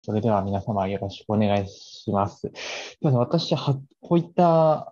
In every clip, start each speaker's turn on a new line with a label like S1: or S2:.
S1: それでは皆様よろしくお願いします。私は、こういった、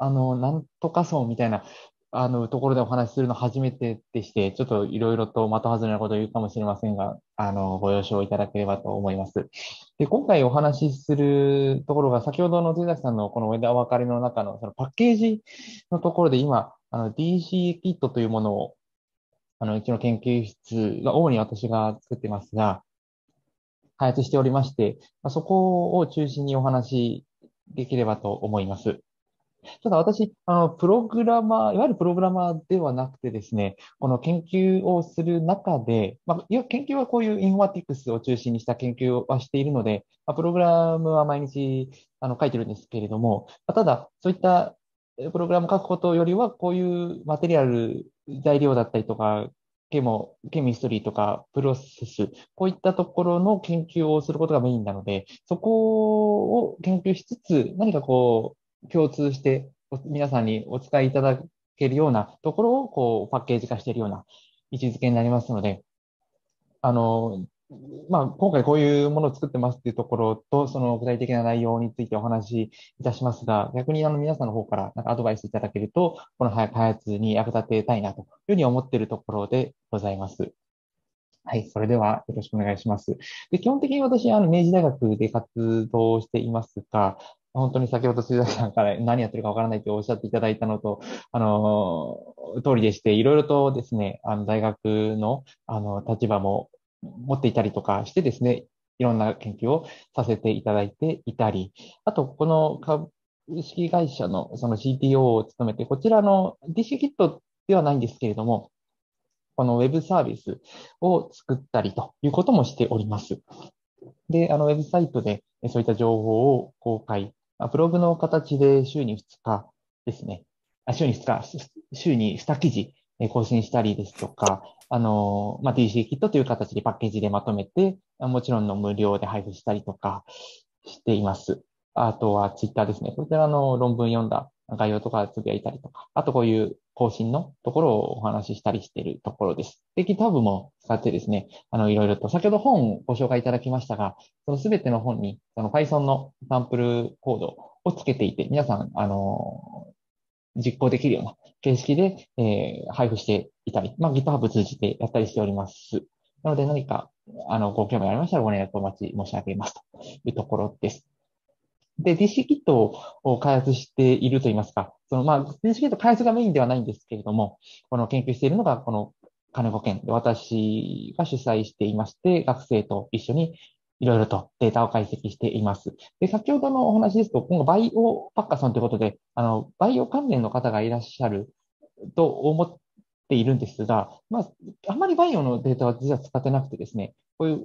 S1: なんとか層みたいな、ところでお話しするの初めてでして、ちょっといろいろと的外れなことを言うかもしれませんが、ご了承いただければと思います。で、今回お話しするところが、先ほどの手崎さんのこの枝分かれの中のそのパッケージのところで今、DC キットというものを、うちの研究室が、主に私が作ってますが、開発しておりまして、そこを中心にお話しできればと思います。ただ私、プログラマー、いわゆるプログラマーではなくてですね、この研究をする中で、研究はこういうインフォマティクスを中心にした研究はしているので、プログラムは毎日書いてるんですけれども、ただ、そういったプログラム書くことよりは、こういうマテリアル、材料だったりとか、ケミストリーとか、プロセス、こういったところの研究をすることがメインなので、そこを研究しつつ、何かこう、共通して皆さんにお使いいただけるようなところをこうパッケージ化しているような位置づけになりますので、あの、今回こういうものを作ってますっていうところと、その具体的な内容についてお話しいたしますが、逆に皆さんの方からなんかアドバイスいただけると、この開発に役立てたいなというふうに思っているところでございます。はい、それではよろしくお願いします。で、基本的に私、明治大学で活動していますが、本当に先ほど鈴崎さんから何やってるかわからないとおっしゃっていただいたのと、通りでして、いろいろとですね、大学の、立場も持っていたりとかしてですね、いろんな研究をさせていただいていたり、あと、この株式会社のその CTO を務めて、こちらの DC キットではないんですけれども、このウェブサービスを作ったりということもしております。で、ウェブサイトでそういった情報を公開、ブログの形で週に2日ですね。週に2日、週に2記事更新したりですとか、DC キットという形でパッケージでまとめて、もちろんの無料で配布したりとかしています。あとはツイッターですね。こちらの論文読んだ概要とかつぶやいたりとか、あとこういう更新のところをお話ししたりしているところです。で、GitHub も使ってですね、いろいろと、先ほど本をご紹介いただきましたが、そのすべての本に、その Python のサンプルコードをつけていて、皆さん、実行できるような形式で、配布していたり、GitHub 通じてやったりしております。なので何か、ご興味ありましたらご連絡お待ち申し上げますというところです。で、DC キットを開発しているといいますか、DC キット開発がメインではないんですけれども、この研究しているのが、この金子県で私が主催していまして、学生と一緒にいろいろとデータを解析しています。で、先ほどのお話ですと、今後バイオパッカーさんということで、バイオ関連の方がいらっしゃると思っているんですが、あまりバイオのデータは実は使ってなくてですね、こういう、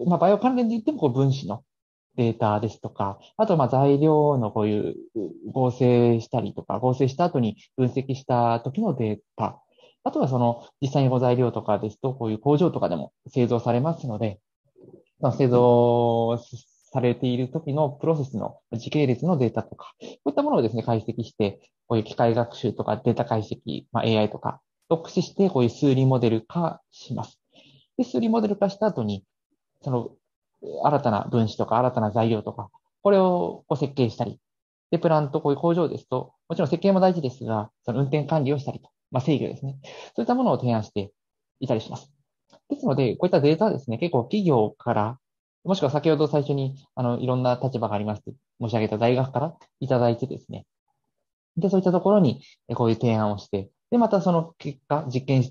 S1: バイオ関連で言ってもこう分子のデータですとか、あと材料のこういう合成したりとか、合成した後に分析した時のデータ、あとはその実際にご材料とかですと、こういう工場とかでも製造されますので、製造されている時のプロセスの時系列のデータとか、こういったものをですね、解析して、こういう機械学習とかデータ解析、AI とかと駆使して、こういう数理モデル化します。で、数理モデル化した後に、その新たな分子とか新たな材料とか、これをこう設計したり、で、プラント、こういう工場ですと、もちろん設計も大事ですが、その運転管理をしたりと、制御ですね。そういったものを提案していたりします。ですので、こういったデータはですね、結構企業から、もしくは先ほど最初に、いろんな立場がありますと申し上げた大学からいただいてですね、で、そういったところに、こういう提案をして、で、またその結果、実験して、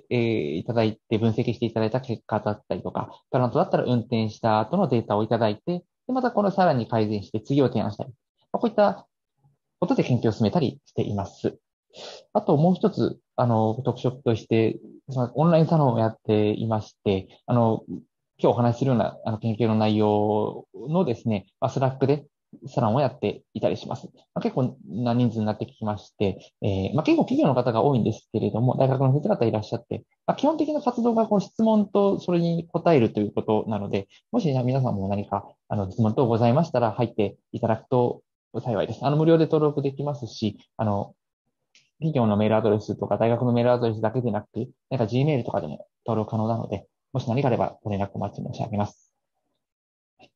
S1: いただいて、分析していただいた結果だったりとか、プラントだったら運転した後のデータをいただいて、で、またこのさらに改善して次を提案したり、こういったことで研究を進めたりしています。あともう一つ、特色として、そのオンラインサロンをやっていまして、今日お話しするような研究の内容のですね、スラックでサロンをやっていたりします。結構な人数になってきまして、結構企業の方が多いんですけれども、大学の先生方いらっしゃって、基本的な活動がこう質問とそれに答えるということなので、もし皆さんも何か質問等ございましたら入っていただくと幸いです。無料で登録できますし、企業のメールアドレスとか大学のメールアドレスだけでなく、なんか Gmail とかでも登録可能なので、もし何かあればご連絡お待ち申し上げます。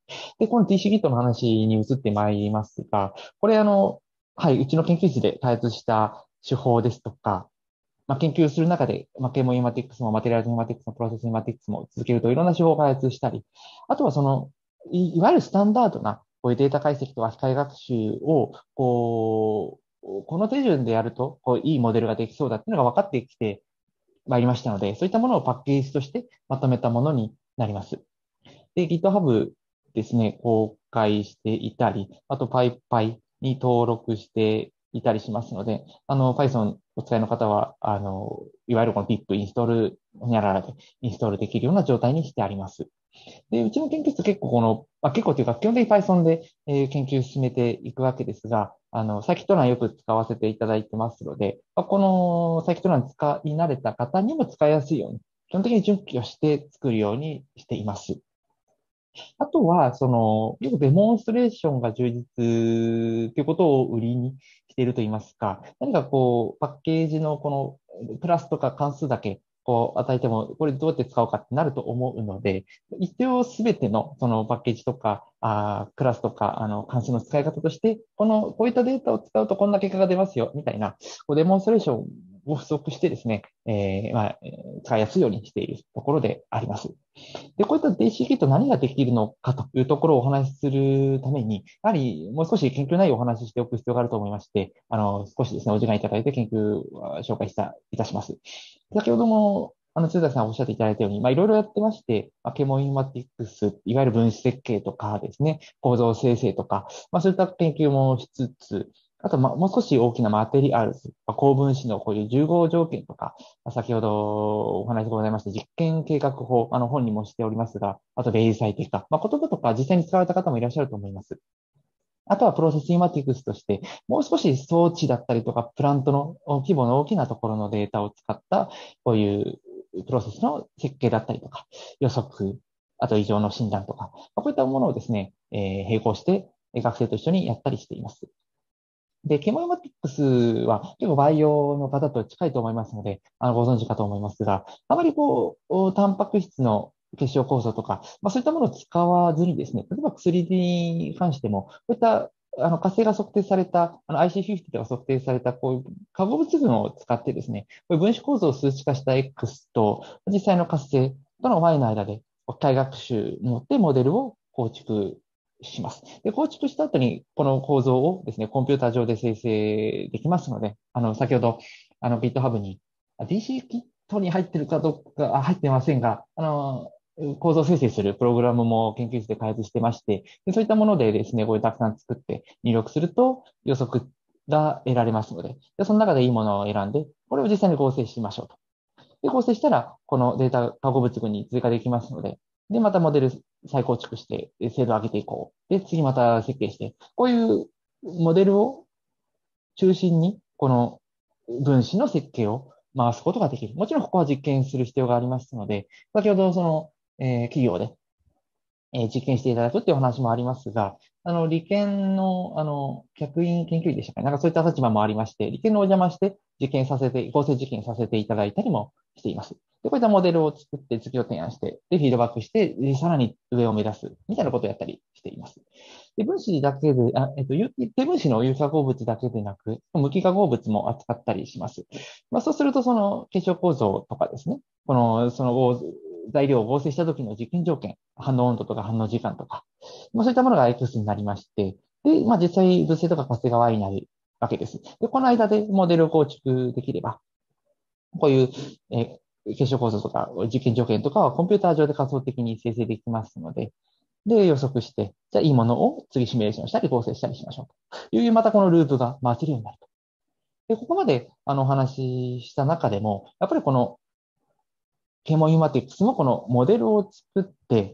S1: で、この DC-Kit の話に移ってまいりますが、これはい、うちの研究室で開発した手法ですとか、研究する中で、ケモインマティックスもマテリアルズインマティックスもプロセスインマティックスも続けるといろんな手法を開発したり、あとはいわゆるスタンダードなこういうデータ解析とか機械学習を、この手順でやると、いいモデルができそうだっていうのが分かってきてまいりましたので、そういったものをパッケージとしてまとめたものになります。で、GitHub ですね、公開していたり、あと PyPy に登録していたりしますので、Python お使いの方は、いわゆるこの pip インストール、ほにゃららでインストールできるような状態にしてあります。で、うちの研究室結構結構というか、基本的に Python で、研究を進めていくわけですが、サーキット欄よく使わせていただいてますので、このサーキット欄使い慣れた方にも使いやすいように、基本的に準拠して作るようにしています。あとは、よくデモンストレーションが充実ということを売りにしていると言いますか、何かパッケージのクラスとか関数だけ、与えても、これどうやって使おうかってなると思うので、一応すべての、そのパッケージとか、クラスとか、関数の使い方として、こういったデータを使うとこんな結果が出ますよ、みたいな、デモンストレーションを付属してですね、使いやすいようにしているところであります。で、こういった DC-Kit 何ができるのかというところをお話しするために、やはりもう少し研究内容をお話ししておく必要があると思いまして、少しですね、お時間いただいて研究を紹介いたします。先ほども、鶴崎さんおっしゃっていただいたように、いろいろやってまして、ケモインマティックス、いわゆる分子設計とかですね、構造生成とか、そういった研究もしつつ、あと、もう少し大きなマテリアルズ、高分子のこういう重合条件とか、先ほどお話がございました、実験計画法、本にもしておりますが、あと、零細定か、言葉とか実際に使われた方もいらっしゃると思います。あとはプロセスイマティクスとして、もう少し装置だったりとか、プラントの規模の大きなところのデータを使った、こういうプロセスの設計だったりとか、予測、あと異常の診断とか、こういったものをですね、並行して学生と一緒にやったりしています。で、ケモイマティクスは結構バイオの方と近いと思いますので、ご存知かと思いますが、あまりタンパク質の結晶構造とか、そういったものを使わずにですね、例えば薬に関しても、こういった活性が測定された、IC50 では測定された、こういう化合物群を使ってですね、こういう分子構造を数値化した X と、実際の活性との Y の間で、機械学習によってモデルを構築します。で、構築した後に、この構造をですね、コンピューター上で生成できますので、先ほど、GitHub に、DC キットに入ってるかどうか、入ってませんが、構造生成するプログラムも研究室で開発してまして、でそういったものでですね、これたくさん作って入力すると予測が得られますので、その中でいいものを選んで、これを実際に合成しましょうと。で、合成したら、このデータ化合物群に追加できますので、で、またモデル再構築して、精度を上げていこう。で、次また設計して、こういうモデルを中心に、この分子の設計を回すことができる。もちろんここは実験する必要がありますので、先ほど企業で実験していただくっていうお話もありますが、理研の、客員研究員でしたかね。なんかそういった立場もありまして、理研のお邪魔して合成実験させていただいたりもしています。で、こういったモデルを作って次を提案して、で、フィードバックして、でさらに上を目指す、みたいなことをやったりしています。で、分子だけで、低分子の有機化合物だけでなく、無機化合物も扱ったりします。そうすると、その結晶構造とかですね、材料を合成した時の実験条件、反応温度とか反応時間とか、そういったものが X になりまして、で、実際物性とか活性が Y になるわけです。で、この間でモデルを構築できれば、こういう、結晶構造とか実験条件とかはコンピューター上で仮想的に生成できますので、で、予測して、じゃあいいものを次シミュレーションしたり合成したりしましょうという、またこのループが回せるようになると。で、ここまでお話しした中でも、やっぱりこのケモインマティクスもこのモデルを作って、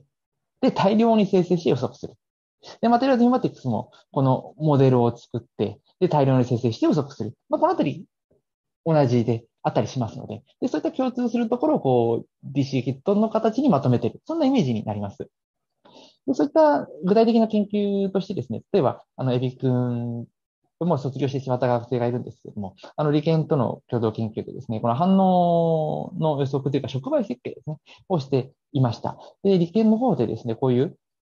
S1: で、大量に生成して予測する。で、マテリアルインマティクスもこのモデルを作って、で、大量に生成して予測する。このあたり同じであったりしますので、で、そういった共通するところをDC キットの形にまとめている。そんなイメージになります。でそういった具体的な研究としてですね、例えば、エビ君もう卒業してしまった学生がいるんですけれども、理研との共同研究でですね、この反応の予測というか触媒設計ですね、をしていました。で、理研の方でですね、こういう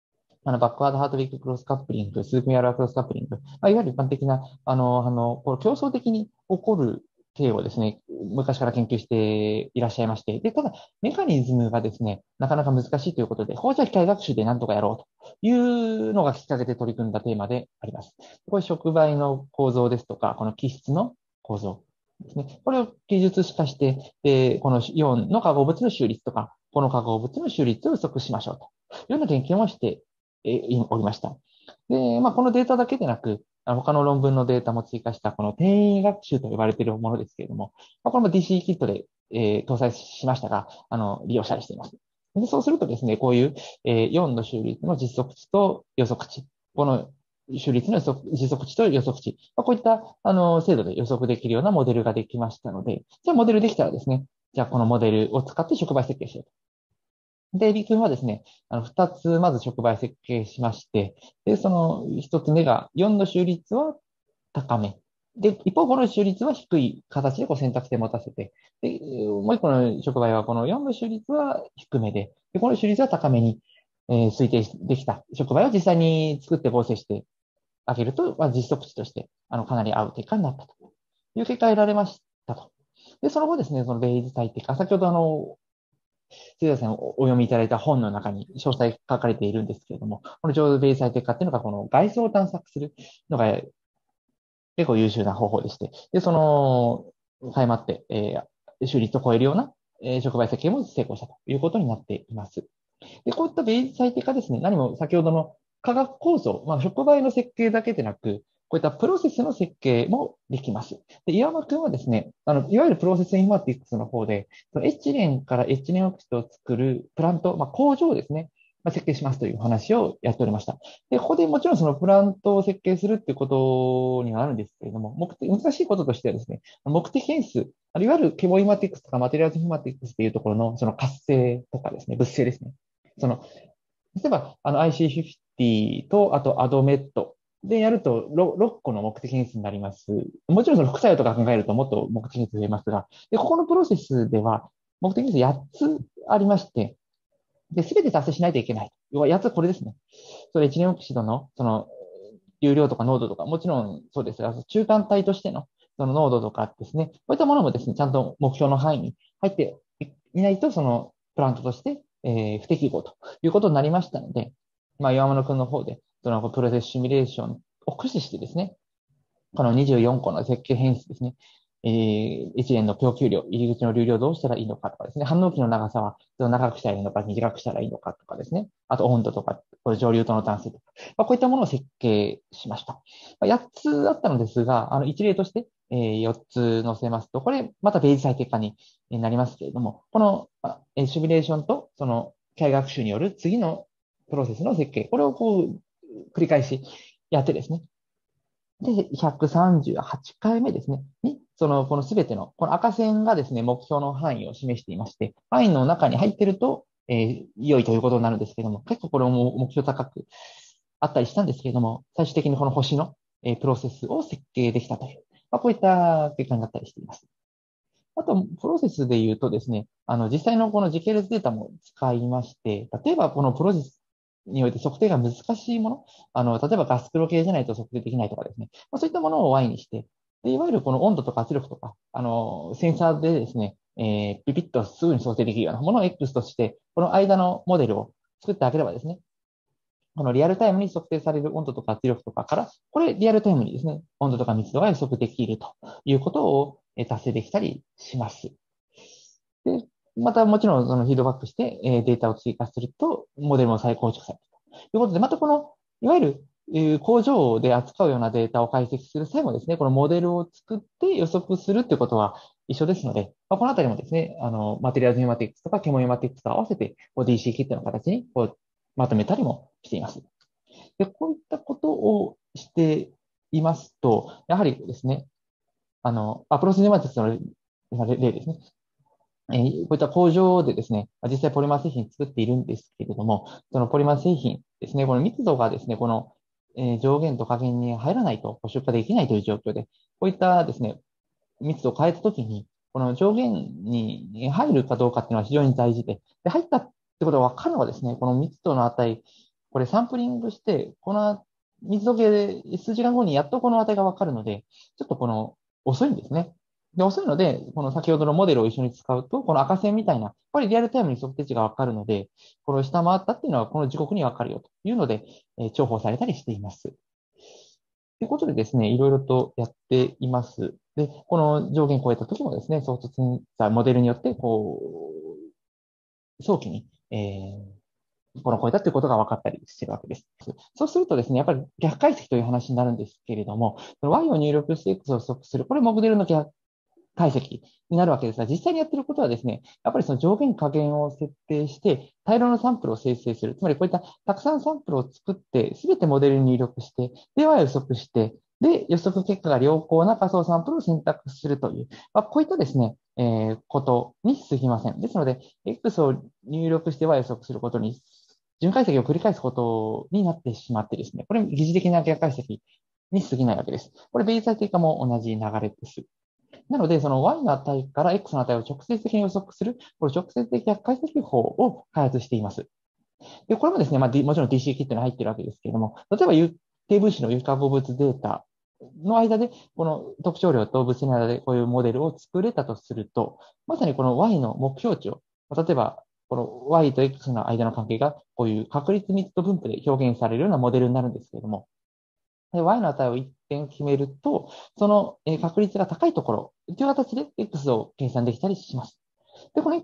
S1: バックワードハートウィーククロスカップリング、スークミアラークロスカップリング、いわゆる一般的な、この競争的に起こる系をですね、昔から研究していらっしゃいまして、で、ただ、メカニズムがですね、なかなか難しいということで、じゃあ機械学習で何とかやろうというのがきっかけで取り組んだテーマであります。これ、触媒の構造ですとか、この基質の構造ですね。これを技術化して、このイオンの化合物の収率とか、この化合物の収率を予測しましょうというような研究もしておりました。で、このデータだけでなく、他の論文のデータも追加した、この転移学習と呼ばれているものですけれども、これも DC キットで、搭載しましたが、利用したりしています。でそうするとですね、こういう、4の収率の実測値と予測値、この収率の実測値と予測値、こういった、精度で予測できるようなモデルができましたので、じゃあモデルできたらですね、じゃあこのモデルを使って触媒設計しようと。で、エビ君はですね、二つまず触媒設計しまして、で、その一つ目が4の収率は高め。で、一方、この収率は低い形でこう選択肢を持たせて、で、もう一個の触媒はこの4の収率は低めで、この収率は高めに、推定できた触媒を実際に作って合成してあげると、実測値として、かなり合う結果になったという結果が得られましたと。で、その後ですね、そのベイズ最適化、先ほど杉田さんお読みいただいた本の中に詳細書かれているんですけれども、この浄米最適化っていうのが、この外装を探索するのが結構優秀な方法でして、で、誤って、収率を超えるような、触媒設計も成功したということになっています。で、こういったベイズ最適化ですね、何も先ほどの化学構造、触媒の設計だけでなく、こういったプロセスの設計もできます。で、岩間君はですね、いわゆるプロセスインマティクスの方で、そのエチレンからエチレンオキシドを作るプラント、工場をですね、設計しますという話をやっておりました。で、ここでもちろんそのプラントを設計するっていうことにはなるんですけれども、難しいこととしてはですね、目的変数、いわゆるケモイマティクスとかマテリアルズインマティクスっていうところのその活性とかですね、物性ですね。その例えば、IC50 と、あとアドメットでやると6個の目的変数になります。もちろんその副作用とか考えるともっと目的変数増えますが、で、ここのプロセスでは目的変数8つありまして、で、すべて達成しないといけない。要は8つこれですね。それエチレンオキシドの、流量とか濃度とか、もちろんそうですが、中間体としての、その濃度とかですね、こういったものもですね、ちゃんと目標の範囲に入っていないと、そのプラントとして、不適合ということになりましたので、岩間君の方で、そのプロセスシミュレーションを駆使してですね、この24個の設計変数ですね。一連の供給量、入り口の流量をどうしたらいいのかとかですね。反応期の長さは長くしたらいいのか、短くしたらいいのかとかですね。あと温度とか、これ上流との単数とか、こういったものを設計しました。8つあったのですが、一例として、4つ載せますと、これまたページ最適化になりますけれども、この、シミュレーションとその機械学習による次のプロセスの設計、これをこう繰り返しやってですね、で、138回目ですね。に、このすべての、この赤線がですね、目標の範囲を示していまして、範囲の中に入っていると、良いということになるんですけれども、結構これも目標高くあったりしたんですけれども、最終的にこの星の、プロセスを設計できたという、こういった結果になったりしています。あと、プロセスで言うとですね、実際のこの時系列データも使いまして、例えばこのプロセスにおいて測定が難しいもの、例えばガスプロ系じゃないと測定できないとかですね、そういったものを Y にして、でいわゆるこの温度とか圧力とか、センサーでですね、ピピッとすぐに想定できるようなものを X として、この間のモデルを作ってあげればですね、このリアルタイムに測定される温度とか圧力とかから、これリアルタイムにですね、温度とか密度が予測できるということを達成できたりします。で、またもちろんそのフィードバックして、データを追加すると、モデルも再構築されるということで、またこの、いわゆる、工場で扱うようなデータを解析する際もですね、このモデルを作って予測するということは一緒ですので、このあたりもですね、マテリアルズニューマティクスとかケモニューマティクスと合わせて、DC キットの形にまとめたりもしています。で、こういったことをしていますと、やはりですね、プロセスニューマティクスの例ですね。こういった工場でですね、実際ポリマー製品作っているんですけれども、そのポリマー製品ですね、この密度がですね、この上限と下限に入らないと出荷できないという状況で、こういったですね、密度を変えたときに、この上限に入るかどうかっていうのは非常に大事で、入ったってことが分かるのはですね、この密度の値、 これサンプリングして、この水時計で数時間後にやっとこの値がわかるので、ちょっと遅いんですね。で、遅いので、この先ほどのモデルを一緒に使うと、この赤線みたいな、これリアルタイムに測定値がわかるので、この下回ったっていうのはこの時刻にわかるよというので、重宝されたりしています。ということでですね、いろいろとやっています。で、この上限超えた時もですね、ソフトセンサー、モデルによって、早期に、この超えたということが分かったりしているわけです。そうするとですね、やっぱり逆解析という話になるんですけれども、Y を入力して X を予測する、これモデルの逆解析になるわけですが、実際にやっていることはですね、やっぱりその上限下限を設定して、大量のサンプルを生成する。つまりこういったたくさんサンプルを作って、すべてモデルに入力して、では予測して、で、予測結果が良好な仮想サンプルを選択するという、こういったですね、ことに過ぎません。ですので、X を入力しては予測することに、巡回積を繰り返すことになってしまってですね、これ疑似的な逆解析に過ぎないわけです。これ、ベイサイ定化も同じ流れです。なので、その Y の値から X の値を直接的に予測する、これ直接的逆解析法を開発しています。で、これもですね、もちろん DC キットに入っているわけですけれども、例えば有定分子の有化合物データの間で、この特徴量と物質の間でこういうモデルを作れたとすると、まさにこの Y の目標値を、例えば、この Y と X の間の関係が、こういう確率密度分布で表現されるようなモデルになるんですけれども、Y の値を1点決めると、その確率が高いところという形で X を計算できたりします。で、この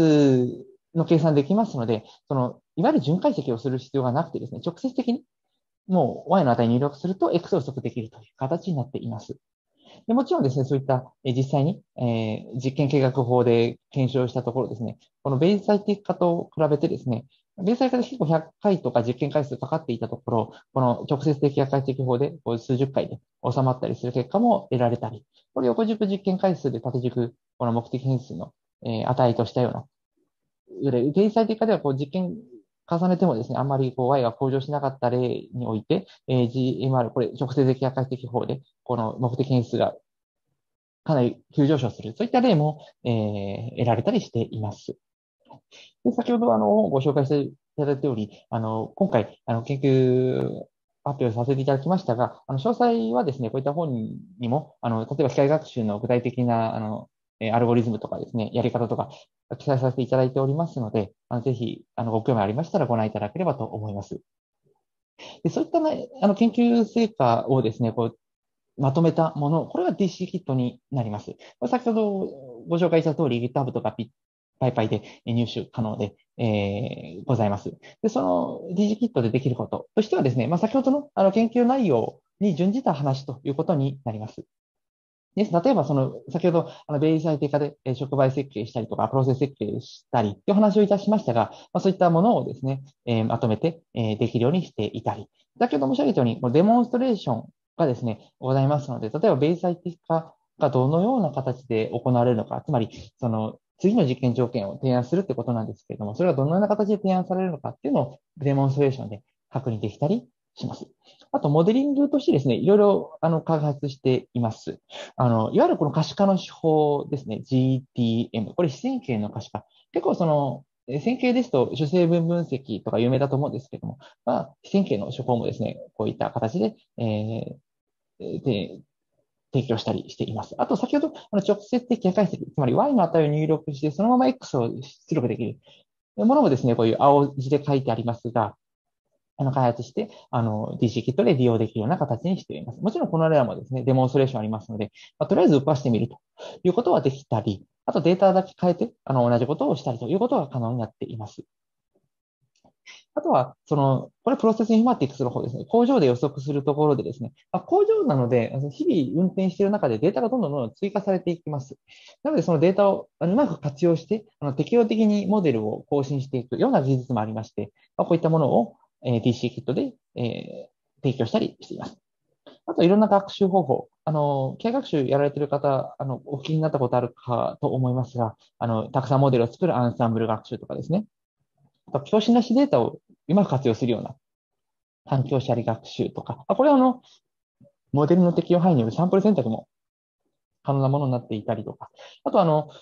S1: X の計算できますので、いわゆる巡回積をする必要がなくてですね、直接的にもう Y の値に入力すると X を測できるという形になっています。でもちろんですね、そういった、実際に、実験計画法で検証したところですね、このベイ最適化と比べてですね、ベイ最適化で結構100回とか実験回数かかっていたところ、この直接的逆回適法でこう数十回で収まったりする結果も得られたり、これ横軸実験回数で縦軸、この目的変数の、値としたような、ベイ最適化ではこう実験重ねてもですね、あんまりこう Y が向上しなかった例において、GMR、これ直接的逆回適法で、この目的変数がかなり急上昇する。そういった例も、得られたりしています。で、先ほどご紹介していただいたように、今回、研究発表させていただきましたが、詳細はですね、こういった本にも、例えば機械学習の具体的な、アルゴリズムとかですね、やり方とか、記載させていただいておりますので、ぜひ、ご興味ありましたらご覧いただければと思います。で、そういったね、研究成果をですね、まとめたもの、これが DC キットになります。先ほどご紹介した通り GitHub とか PyPy で入手可能で、ございます。で、その DC キットでできることとしてはですね、先ほどの研究内容に準じた話ということになります。です。例えば、先ほど、ベイ最適化で、触媒設計したりとか、プロセス設計したりという話をいたしましたが、そういったものをですね、まとめて、できるようにしていたり、先ほど申し上げたように、デモンストレーションがですね、ございますので、例えば、ベイ最適化がどのような形で行われるのか、つまり、次の実験条件を提案するってことなんですけれども、それがどのような形で提案されるのかっていうのをデモンストレーションで確認できたりします。あと、モデリングとしてですね、いろいろ、開発しています。いわゆるこの可視化の手法ですね、GTM。これ、非線形の可視化。結構線形ですと主成分分析とか有名だと思うんですけども、非線形の手法もですね、こういった形で、で提供したりしています。あと、先ほど、直接的逆解析、つまり Y の値を入力して、そのまま X を出力できるものもですね、こういう青字で書いてありますが、開発して、DC キットで利用できるような形にしています。もちろんこの例もですね、デモンストレーションありますので、とりあえず浮かしてみるということはできたり、あとデータだけ変えて、同じことをしたりということが可能になっています。あとは、これプロセスインフォマティクスの方ですね。工場で予測するところでですね、工場なので、日々運転している中でデータがどんどん追加されていきます。なので、そのデータをうまく活用して、適用的にモデルを更新していくような技術もありまして、こういったものを、DC キットで、提供したりしています。あと、いろんな学習方法。機械学習やられている方、お聞きになったことあるかと思いますが、たくさんモデルを作るアンサンブル学習とかですね。あと、教師なしデータをうまく活用するような環境シャリ学習とか、これはモデルの適用範囲によるサンプル選択も可能なものになっていたりとか、あと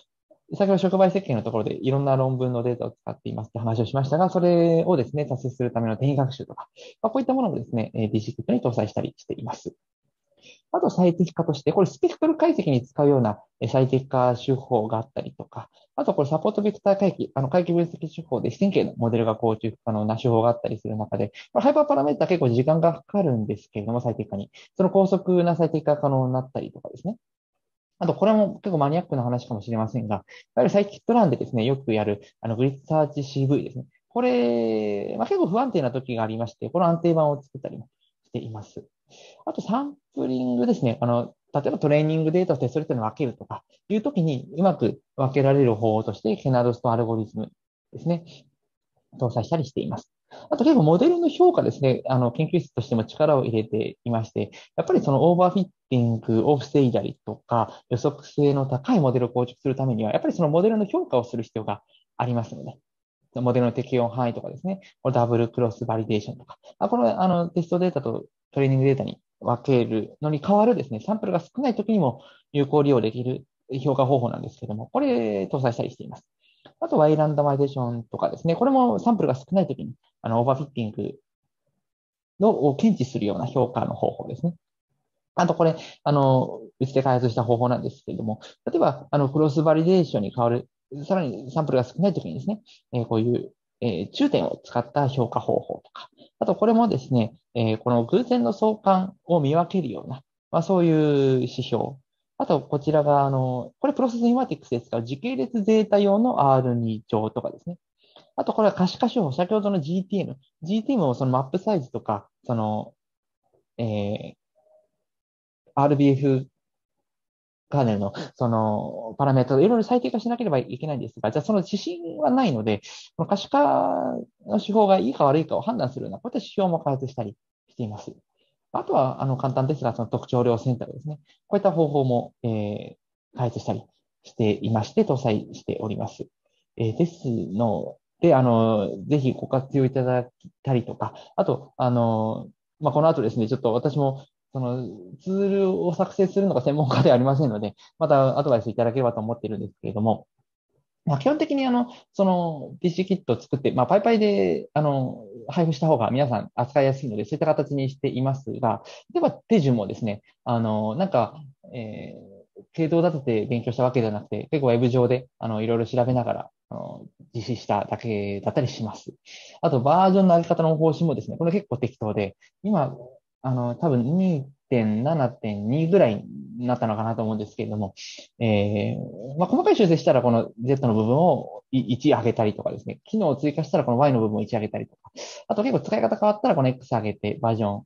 S1: 先ほど触媒設計のところでいろんな論文のデータを使っていますって話をしましたが、それをですね、達成するための転移学習とか、こういったものもですね、DCKit に搭載したりしています。あと最適化として、これスペクトル解析に使うような最適化手法があったりとか、あとこれサポートベクター回帰、回帰分析手法で視線形のモデルが構築可能な手法があったりする中で、これハイパーパラメータ結構時間がかかるんですけれども、最適化に。その高速な最適化可能になったりとかですね。あと、これも結構マニアックな話かもしれませんが、いわゆるサイキットランでですね、よくやる、グリッドサーチ CV ですね。これ、結構不安定な時がありまして、この安定版を作ったりもしています。あと、サンプリングですね。例えばトレーニングデータとそれぞれ分けるとかいうときにうまく分けられる方法として、ケナドストアルゴリズムですね。搭載したりしています。あと結構モデルの評価ですね、研究室としても力を入れていまして、やっぱりそのオーバーフィッティングを防いだりとか、予測性の高いモデルを構築するためには、やっぱりそのモデルの評価をする必要がありますので、モデルの適用範囲とかですね、ダブルクロスバリデーションとか、このテストデータとトレーニングデータに分けるのに代わるですね、サンプルが少ないときにも有効利用できる評価方法なんですけども、これ搭載したりしています。あとは Y ランダマイゼーションとかですね、これもサンプルが少ないときに、オーバーフィッティングのを検知するような評価の方法ですね。あとこれ、うちで開発した方法なんですけれども、例えば、クロスバリデーションに変わる、さらにサンプルが少ないときにですね、こういう、中点を使った評価方法とか、あとこれもですね、この偶然の相関を見分けるような、そういう指標。あと、こちらが、これプロセスインフォマティクスで使う時系列データ用の R2 乗とかですね。あと、これは可視化手法、先ほどの GTM。GTM をそのマップサイズとか、え RBF カーネルの、パラメータをいろいろ最適化しなければいけないんですが、じゃあその指針はないので、この可視化の手法がいいか悪いかを判断するような、こういった指標も開発したりしています。あとは、簡単ですが、その特徴量選択ですね。こういった方法も、開発したりしていまして、搭載しております。ですので、ぜひご活用いただいたりとか、あと、この後ですね、ちょっと私もそのツールを作成するのが専門家ではありませんので、またアドバイスいただければと思っているんですけれども、基本的にその PC キットを作って、パイパイで、配布した方が皆さん扱いやすいので、そういった形にしていますが、例えば手順もですね、系統立てて勉強したわけではなくて、結構ウェブ上で、いろいろ調べながら、実施しただけだったりします。あと、バージョンの上げ方の方針もですね、これ結構適当で、今、多分2.7.2ぐらいになったのかなと思うんですけれども、細かい修正したらこの Z の部分を1上げたりとかですね、機能を追加したらこの Y の部分を1上げたりとか、あと結構使い方変わったらこの X 上げてバージョン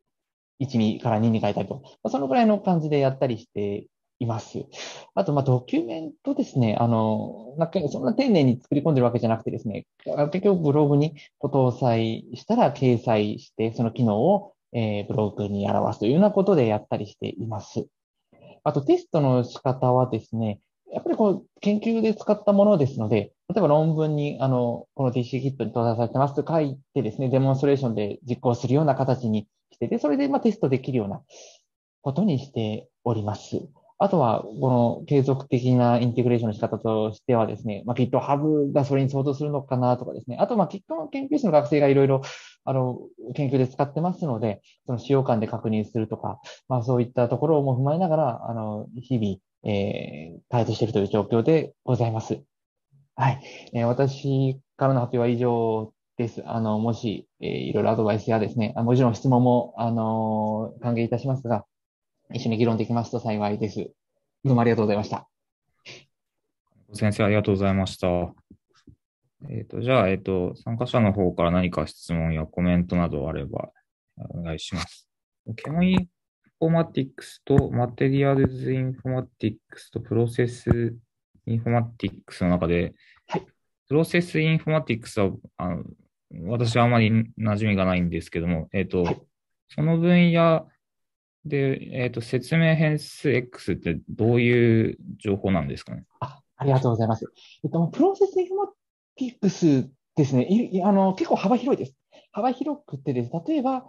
S1: 1にから2に変えたりとか、そのぐらいの感じでやったりしています。あと、ドキュメントですね。そんな丁寧に作り込んでるわけじゃなくてですね、結局ブログに搭載したら掲載して、その機能を、ブログに表すというようなことでやったりしています。あとテストの仕方はですね、やっぱりこう、研究で使ったものですので、例えば論文に、この DC キットに搭載されてますと書いてですね、デモンストレーションで実行するような形にしてて、それでテストできるようなことにしております。あとは、この継続的なインテグレーションの仕方としてはですね、GitHub がそれに相当するのかなとかですね、あと、Git の研究室の学生がいろいろ、研究で使ってますので、その使用感で確認するとか、そういったところも踏まえながら、日々、開発しているという状況でございます。はい。私からの発表は以上です。もし、いろいろアドバイスやですね、もちろん質問も、歓迎いたしますが、一緒に議論できますと幸いです。どうもありがとうございました。
S2: 先生、ありがとうございました。じゃあ、参加者の方から何か質問やコメントなどあればお願いします。ケモインフォマティクスとマテリアルズインフォマティクスとプロセスインフォマティクスの中で、
S1: はい。
S2: プロセスインフォマティクスは、私はあまり馴染みがないんですけども、
S1: はい。
S2: その分野で、説明変数 X ってどういう情報なんですかね。
S1: ありがとうございます。プロセスインフォマティクスですね、結構幅広いです。幅広くてです。例えば、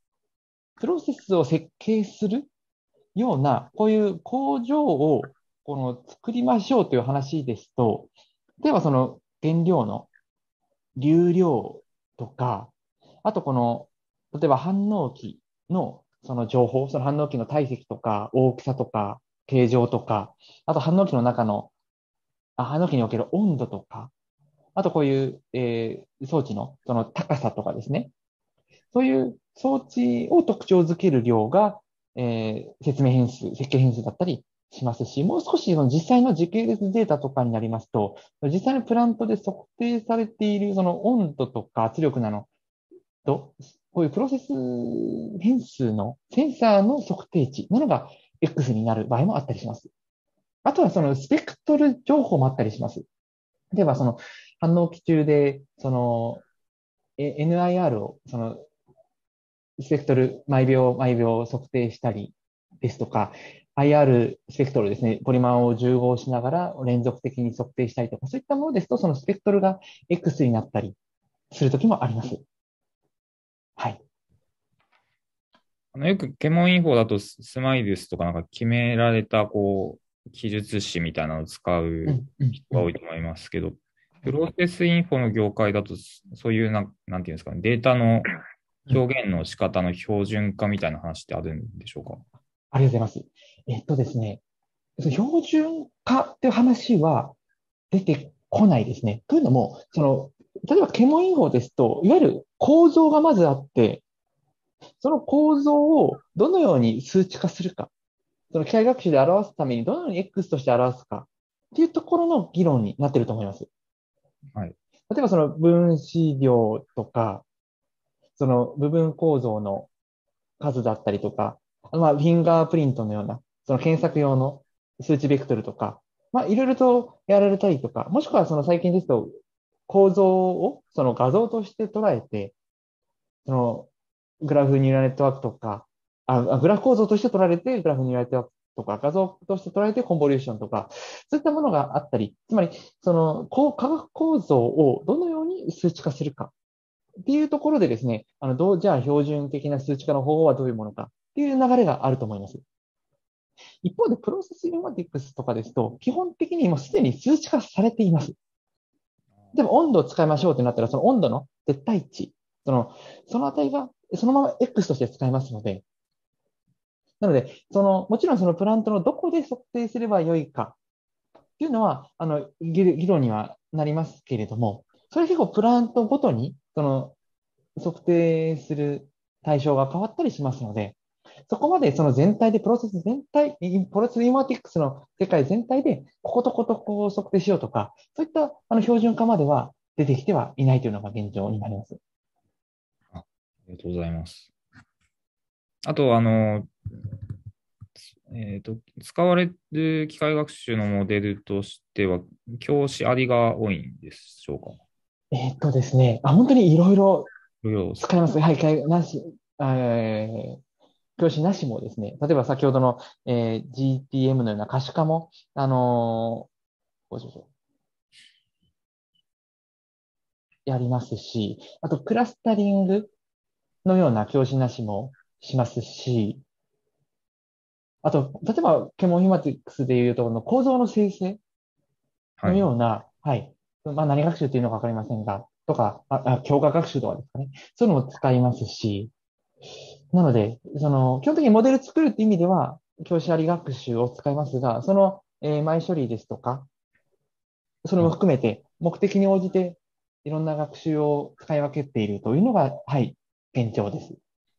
S1: プロセスを設計するような、こういう工場を、 この作りましょうという話ですと、例えばその原料の流量とか、あとこの、例えば反応器のその情報、その反応器の体積とか大きさとか形状とか、あと反応器の中の、反応器における温度とか、あとこういう、装置のその高さとかですね。そういう装置を特徴づける量が、説明変数、設計変数だったりしますし、もう少しその実際の時系列データとかになりますと、実際のプラントで測定されているその温度とか圧力なのと、こういうプロセス変数のセンサーの測定値なのが X になる場合もあったりします。あとはそのスペクトル情報もあったりします。例えばその反応期中で、その NIR を、そのスペクトル毎秒毎秒測定したりですとか、IR スペクトルですね、ポリマンを重合しながら連続的に測定したりとか、そういったものですと、そのスペクトルが X になったりするときもあります。はい。
S2: よくケモンインフォだとスマイルスとかなんか決められたこう記述詞みたいなのを使う人が多いと思いますけど、プロセスインフォの業界だとそういうなんていうんですかね、データの表現の仕方の標準化みたいな話ってあるんでしょうか？
S1: ありがとうございます。ですね、標準化っていう話は出てこないですね。というのも、その、例えば、ケモンインフォですと、いわゆる構造がまずあって、その構造をどのように数値化するか、その機械学習で表すためにどのように X として表すかっていうところの議論になっていると思います。
S2: はい。
S1: 例えばその分子量とか、その部分構造の数だったりとか、フィンガープリントのような、その検索用の数値ベクトルとか、いろいろとやられたりとか、もしくはその最近ですと、構造をその画像として捉えて、そのグラフニューラルネットワークとか、グラフ構造として取られて、グラフニューラルネットワークとか、画像として捉えてコンボリューションとか、そういったものがあったり、つまり、その、化学構造をどのように数値化するかっていうところでですね、じゃあ標準的な数値化の方法はどういうものかっていう流れがあると思います。一方で、プロセスインマティクスとかですと、基本的にもうすでに数値化されています。でも温度を使いましょうってなったら、その温度の絶対値、その値がそのまま X として使えますので、なので、もちろんそのプラントのどこで測定すればよいかっていうのは、議論にはなりますけれども、それ結構プラントごとに、測定する対象が変わったりしますので、そこまでその全体で、プロセス全体、プロセスインフォマティクスの世界全体で、こことことこを測定しようとか、そういった標準化までは出てきてはいないというのが現状になります。
S2: ありがとうございます。あと、使われる機械学習のモデルとしては、教師ありが多いんでしょうか？
S1: ですね、本当にいろいろ
S2: いろいろ
S1: 使います。はい、なし、教師なしもですね、例えば先ほどの、GTM のような可視化も、ご少々やりますし、あとクラスタリングのような教師なしもしますし、あと、例えば、ケモンヒマティクスでいうと、この構造の生成の
S2: はい。
S1: ような、はい。何学習というのかわかりませんが、とか、強化学習とかですかね。そういうのも使いますし、なので、基本的にモデル作るっていう意味では、教師あり学習を使いますが、前処理ですとか、それも含めて、目的に応じて、いろんな学習を使い分けているというのが、はい、現状です。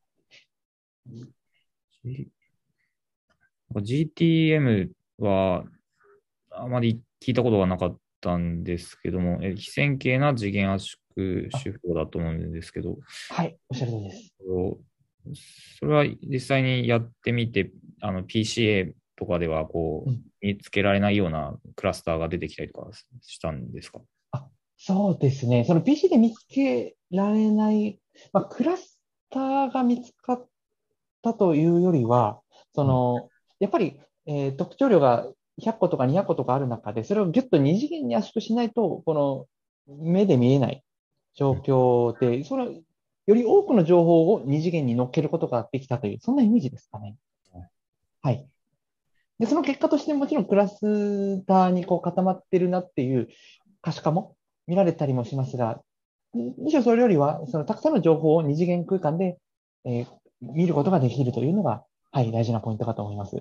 S2: GTM はあまり聞いたことがなかったんですけども、非線形な次元圧縮
S1: あ、
S2: 手法だと思うんですけど、
S1: はい、おっしゃる通りです。
S2: それは実際にやってみて、PCA とかではこ
S1: うん
S2: う、見つけられないようなクラスターが出てきたりとかしたんですか？
S1: あ、そうですね。その PC で見つけられない、クラスターが見つかったというよりは、そ
S2: はい。
S1: の、やっぱり、特徴量が100個とか200個とかある中で、それをギュッと二次元に圧縮しないと、この目で見えない状況で、より多くの情報を二次元に乗っけることができたという、そんなイメージですかね。はい。 で、その結果としてもちろんクラスターにこう固まってるなっていう可視化も見られたりもしますが、むしろそれよりは、そのたくさんの情報を二次元空間で、見ることができるというのが、はい、大事なポイントかと思います。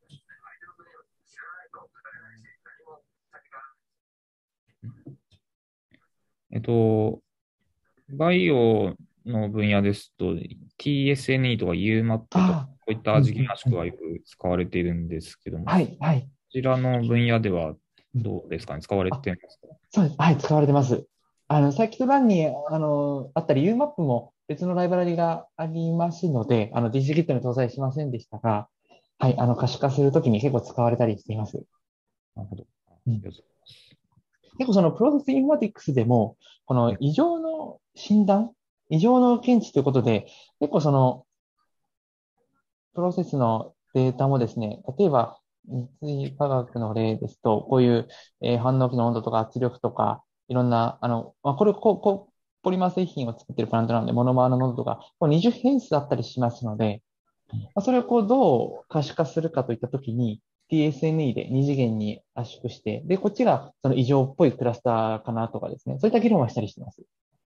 S2: えっと、バイオの分野ですと、TSNE とか UMAP とか、
S1: ああ、
S2: こういった
S1: うん
S2: 時期
S1: うんうん。
S2: 圧縮がよく使われているんですけども、こ
S1: はい、はい。
S2: ちらの分野では
S1: うん、
S2: どうですかね、使われ
S1: あ、
S2: てますか？
S1: そうです。はい、使われてます。サーキットランに、あったり、UMAP も別のライブラリがありますので、DC キットに搭載しませんでしたが、はい、可視化するときに結構使われたりしています。
S2: なるほど。
S1: うん、
S2: ありがとう
S1: 結構そのプロセスインフォマティクスでも、この
S2: ございます。
S1: 異常の診断、異常の検知ということで、結構そのプロセスのデータもですね、例えば、三井化学の例ですと、こういう、反応機の温度とか圧力とか、いろんな、これ、ポリマー製品を作っているプラントなので、モノマーの濃度とか、こう20変数あったりしますので、それをこうどう可視化するかといったときに、TSNE で二次元に圧縮して、で、こっちがその異常っぽいクラスターかなとかですね、そういった議論はしたりしています。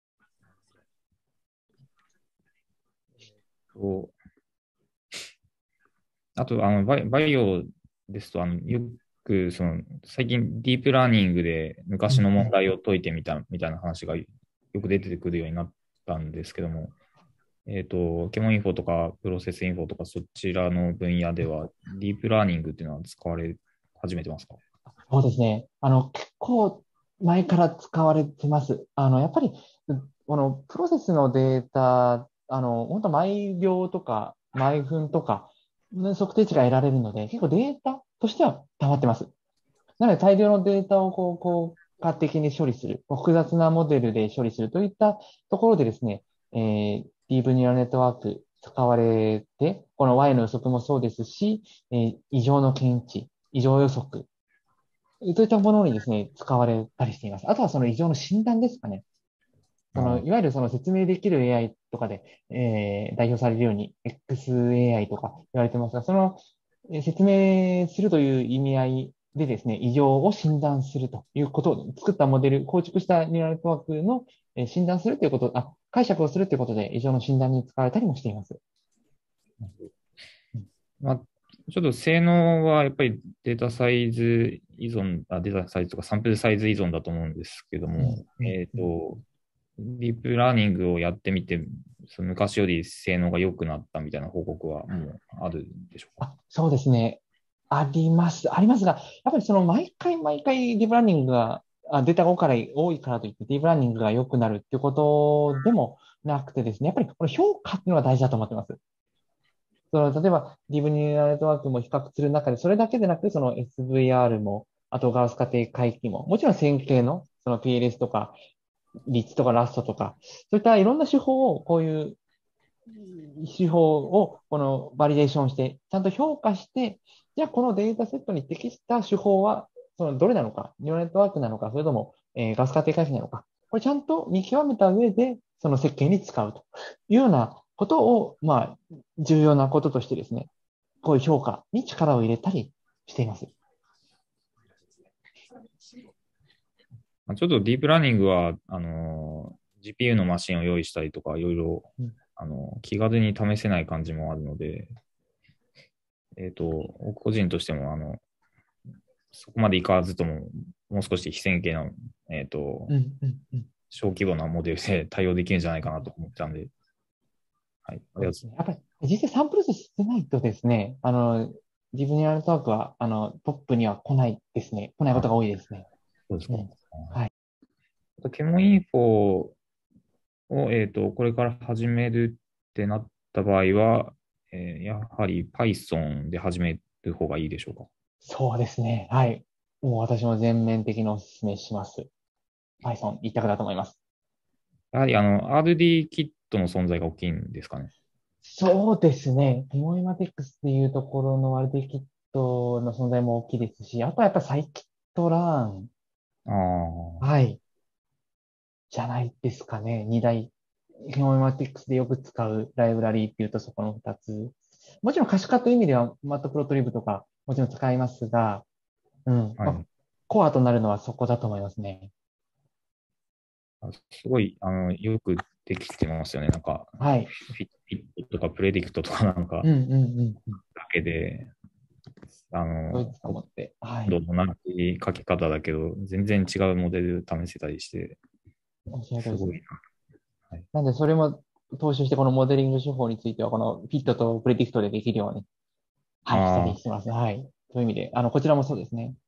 S2: あと、バイオですと、よく、最近、ディープラーニングで昔の問
S1: うんうん。
S2: 題を解いてみたみたいな話がよく出てくるようになったんですけども、ケモンインフォとか、プロセスインフォとか、そちらの分野では、ディープラーニングっていうのは使われ始めてますか？
S1: そうですね。結構前から使われてます。やっぱり、このプロセスのデータ、本当毎秒とか毎分とか、測定値が得られるので、結構データとしては溜まってます。なので大量のデータを効果的に処理する、複雑なモデルで処理するといったところでですね、ディープニューラルネットワーク使われて、この Y の予測もそうですし、異常の検知、異常予測、そういったものにですね、使われたりしています。あとはその異常の診断ですかね。
S2: あ
S1: いわゆるその説明できる AI とかで、代表されるように XAI とか言われてますが、説明するという意味合いでですね、異常を診断するということを作ったモデル、構築したニューラルネットワークの診断するということ、解釈をするということで異常の診断に使われたりもしています。
S2: まあ、ちょっと性能はやっぱりデータサイズ依存、データサイズとかサンプルサイズ依存だと思うんですけども、
S1: うんうんうん、
S2: ディープラーニングをやってみて、その昔より性能が良くなったみたいな報告はもうあるんでしょうか？
S1: そうですね。あります。ありますが、やっぱりその毎回毎回ディープラーニングが、データが多いからといってディープラーニングが良くなるっていうことでもなくてですね、やっぱりこの評価っていうのが大事だと思ってます。例えば、ディープニューラルネットワークも比較する中で、それだけでなく、その SVR も、あとガウス仮定回帰も、もちろん線形の、その PLS とか、リッツとかラストとか、そういったいろんな手法を、こういう手法をこのバリデーションして、ちゃんと評価して、じゃあこのデータセットに適した手法は、そのどれなのか、ニューラルネットワークなのか、それとも、ガス仮定回避なのか、これちゃんと見極めた上で、その設計に使うというようなことを、重要なこととしてですね、こういう評価に力を入れたりしています。
S2: ちょっとディープラーニングは、GPU のマシンを用意したりとか、いろいろ、
S1: うん、
S2: 気軽に試せない感じもあるので、個人としても、そこまでいかずとも、もう少し非線形の、
S1: うん、うん、うん。
S2: 小規模なモデルで対応できるんじゃないかなと思ったんで、はい、ありがとうございます。
S1: そうですね。やっぱり実際サンプル数少ないとですね、自分にやるトークは、トップには来ないですね。来ないこ
S2: あ、
S1: とが多いですね。
S2: そうですか。
S1: うん。はい。
S2: ケモンインフォを、これから始めるってなった場合は、やはり Python で始める方がいいでしょうか？
S1: そうですね。はい。もう私も全面的にお勧めします。Python 一択だと思います。
S2: やはりRD キットの存在が大きいんですかね。
S1: そうですね。テモイマテックスっていうところのワルディキットの存在も大きいですし、あとはやっぱりサイキットラーン。
S2: ああ、
S1: はい。じゃないですかね。二大、テモイマティックスでよく使うライブラリーっていうとそこの二つ。もちろん可視化という意味では、マットプロトリブとか、 もちろん使いますが、うん。
S2: はい。
S1: コアとなるのはそこだと思いますね。
S2: すごい、よくできてますよね。なんか、
S1: はい。
S2: フィットとかプレディクトとかなんか
S1: うんうんうんうん。
S2: だけで、
S1: ドイツかもって。はい。
S2: 同じ書き方だけど、全然違うモデル試せたりして、
S1: おっしゃる通りです。
S2: すごいな。はい。
S1: なんで、それも踏襲して、このモデリング手法については、このフィットとプレディクトでできるように、はい、したり
S2: あ
S1: してますね。はい。そういう意味で、こちらもそうですね。